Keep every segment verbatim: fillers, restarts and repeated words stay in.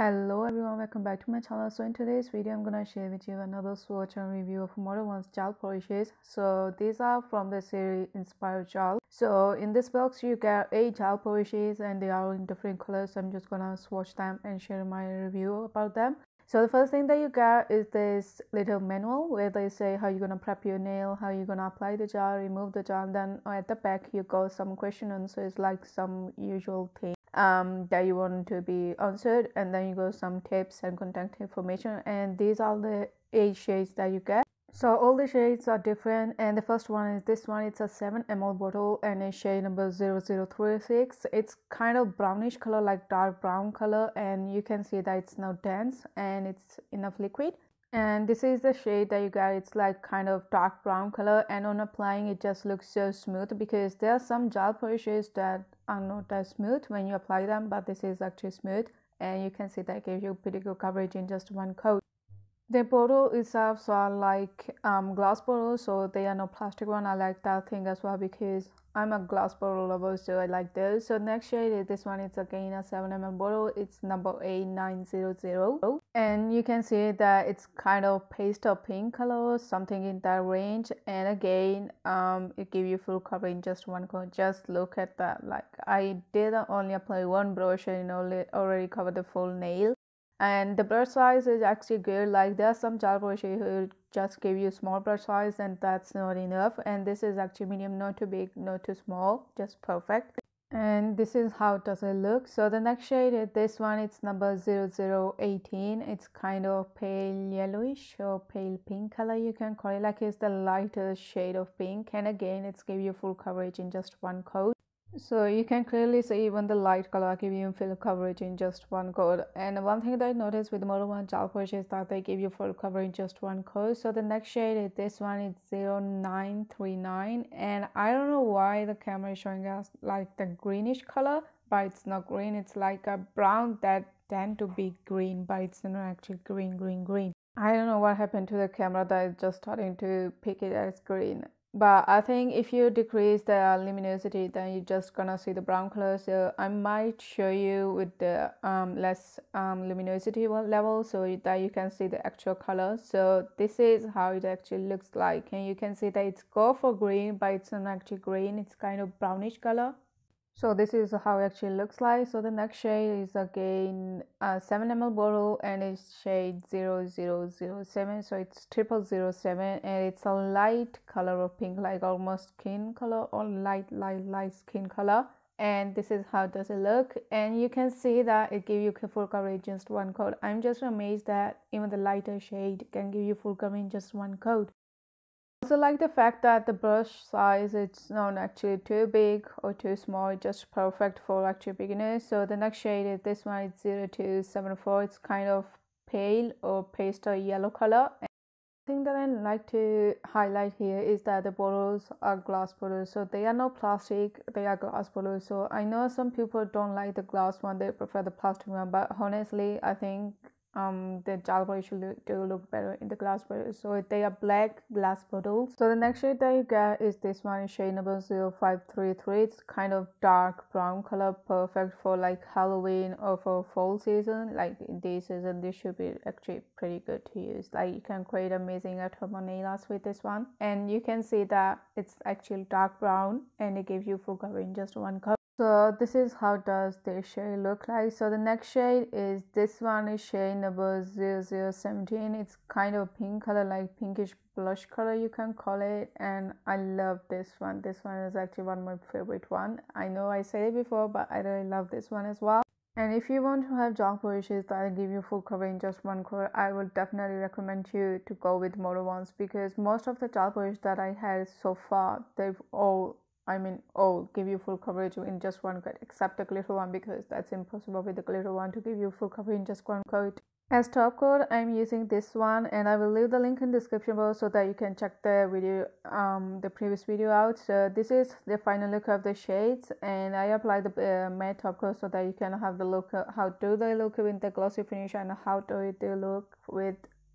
Hello everyone, welcome back to my channel. So in today's video I'm gonna share with you another swatch and review of Moda One's gel polishes. So these are from the series Inspired Gel. So in this box you get eight gel polishes and they are in different colors. So I'm just gonna swatch them and share my review about them. So the first thing that you get is this little manual where they say how you're gonna prep your nail, how you're gonna apply the gel, remove the gel, and then at the back you got some question answers like some usual thing um that you want to be answered, and then you go some tips and contact information, and these are the eight shades that you get. So all the shades are different, and the first one is this one. It's a seven milliliter bottle and it's shade number zero zero three six. It's kind of brownish color, like dark brown color, and you can see that it's now dense and it's enough liquid. And this is the shade that you get. It's like kind of dark brown color, and on applying it just looks so smooth, because there are some gel polishes that are not as smooth when you apply them, but this is actually smooth, and you can see that gives you pretty good coverage in just one coat. The bottle itself are like um, glass bottles, so they are not plastic one. I like that thing as well because I'm a glass bottle lover, so I like those. So next shade is this one. It's again a seven milliliter bottle. It's number eight nine zero zero, and you can see that it's kind of pastel pink color, something in that range. And again, um, it gives you full coverage in just one coat. Just look at that. Like, I did only apply one brush and only already covered the full nail. And the brush size is actually good. Like, there are some gel polishes who just give you small brush size and that's not enough, and this is actually medium, not too big, not too small, just perfect. And this is how does it look. So the next shade is this one. It's number zero zero one eight. It's kind of pale yellowish or pale pink color, you can call it. Like, it's the lighter shade of pink, and again it's give you full coverage in just one coat. So you can clearly see even the light color give you full coverage in just one coat. And one thing that I noticed with Moda One gel polish is that they give you full coverage in just one coat. So the next shade is this one. It's zero nine three nine, and I don't know why the camera is showing us like the greenish color, but it's not green. It's like a brown that tend to be green, but it's not actually green green green. I don't know what happened to the camera that is just starting to pick it as green. But I think if you decrease the luminosity, then you're just gonna see the brown color. So I might show you with the um, less um, luminosity level, so that you can see the actual color. So this is how it actually looks like, and you can see that it's go for green, but it's not actually green. It's kind of brownish color. So this is how it actually looks like. So the next shade is again a seven milliliter bottle and it's shade zero zero zero seven. So it's triple zero seven, and it's a light color of pink, like almost skin color or light light light skin color. And this is how does it look, and you can see that it gives you full coverage in just one coat. I'm just amazed that even the lighter shade can give you full coverage in just one coat. Also like the fact that the brush size, it's not actually too big or too small, just perfect for actually beginners. So the next shade is this one. It's zero two seven four. It's kind of pale or pastel yellow color. And the thing that I like to highlight here is that the bottles are glass bottles, so they are not plastic, they are glass bottles. So I know some people don't like the glass one, they prefer the plastic one, but honestly I think um the gel polish look, do look better in the glass bottles. So they are black glass bottles. So the next shade that you get is this one, shade number zero five three three. It's kind of dark brown color, perfect for like Halloween or for fall season. Like in this season this should be actually pretty good to use. Like, you can create amazing at home nail arts with this one, and you can see that it's actually dark brown and it gives you full coverage in just one color. So this is how does this shade look like. So the next shade is this one, is shade number zero zero one seven. It's kind of pink color, like pinkish blush color you can call it, and I love this one. This one is actually one of my favorite one. I know I said it before, but I really love this one as well. And if you want to have gel polishes that give you full coverage in just one coat, I would definitely recommend you to go with Moda Ones, because most of the gel polish that I had so far, they've all I mean, all give you full coverage in just one coat, except the glitter one, because that's impossible with the glitter one to give you full coverage in just one coat. As top coat, I'm using this one, and I will leave the link in the description box so that you can check the video, um, the previous video out. So this is the final look of the shades, and I applied the uh, matte top coat so that you can have the look, uh, how do they look with the glossy finish and how do they look with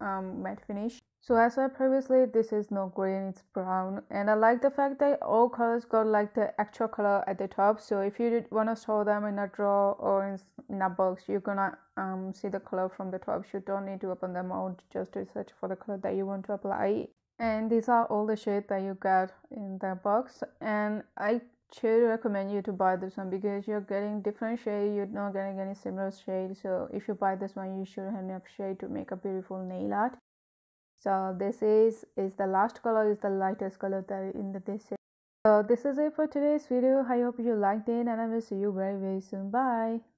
um, matte finish. So as I previously, this is not green, it's brown, and I like the fact that all colors got like the actual color at the top. So if you want to store them in a drawer or in, in a box, you're gonna um, see the color from the top. You don't need to open them out just to search for the color that you want to apply. And these are all the shades that you get in the box, and I should recommend you to buy this one because you're getting different shade, you're not getting any similar shade. So if you buy this one, you should have enough shade to make a beautiful nail art. So this is is the last color, is the lightest color that in the this is. So this is it for today's video. I hope you liked it, and I will see you very very soon. Bye.